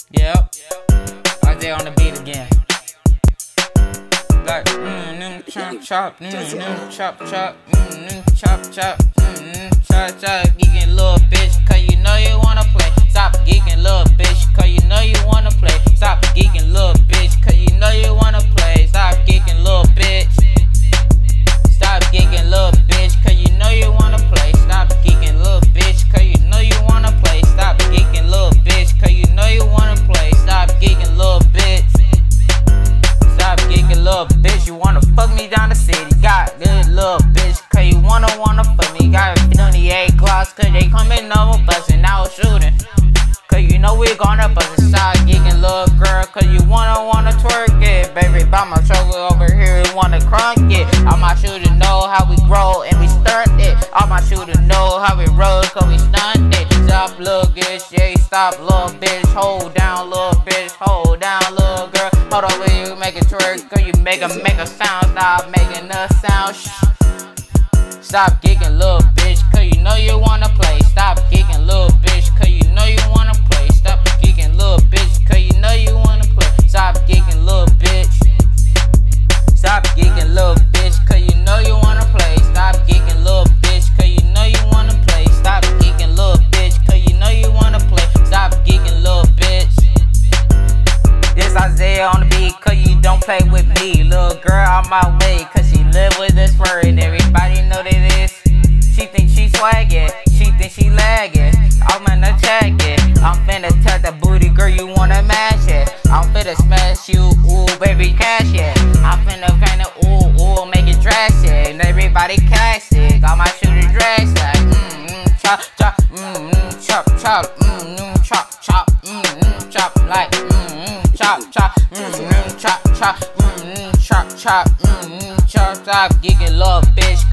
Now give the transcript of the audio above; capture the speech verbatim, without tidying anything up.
Yep, right there on the beat again. Like, mm, mm, chop, chop, mm, mm, chop, chop, mm, mm, chop, chop, mm, mm, chop, chop. Geekin' little bitch, cause you know you wanna play. Stop geekin' little bitch, cause you know you wanna play. Stop geekin' little bitch, cause you know you wanna play. Stop geekin' little bitch. Stop geekin' little bitch, cause you know you wanna play. Stop geekin' little bitch, cause you know you wanna play. Stop geekin' little bitch, cause you know you wanna play. Stop geekin' little bitch. Stop geekin' little bitch, you wanna fuck me down the city. Got good little bitch, cause you wanna wanna fuck me. Got twenty-eight gloss, cause they coming over bustin'. I was shooting, cause you know we gonna bust it. Stop geekin' little girl, cause you wanna wanna twerk it. Baby, by my shoulder over here, you wanna crunk it. All my shooters know how we grow and we start it. All my shooters know how we roll, cause we stunt it. Stop little bitch, yeah, stop little bitch. Hold down little bitch, hold down little girl. Hold on when you make it twerk, cause you make a make a sound. Stop making a sound. Shh. Stop geekin' little bitch, cause you know you wanna play. Stop geekin' little bitch, cause you know you wanna play. Stop geekin' little bitch, cause you know you wanna play. Stop geekin' little bitch. Stop geekin' little bitch, cause you know you wanna play. Stop geekin' little bitch, cause you know you wanna play. Stop geekin' little bitch, cause you know you wanna play. Stop geekin' little bitch. This Isaiah on the beat, cause you don't play with me. Little girl on my way, cause she live with this word. And everybody know that this. She think she swaggin', she think she laggin'. I'm finna check it, I'm finna touch the booty, girl, you wanna mash it. I'm finna smash you, ooh, baby, cash it. I'm finna finna, ooh, ooh, make it drastic. And everybody classic, all my shooters dress like, mm, mm, chop, chop, mm, mm, chop, chop, mm, mm, chop, chop, mm, mm, chop, like, mm, mm, chop, chop, mm, mm, chop, chop, mm, mm, chop, chop, mm, mm, chop, chop, geekin' little bitch.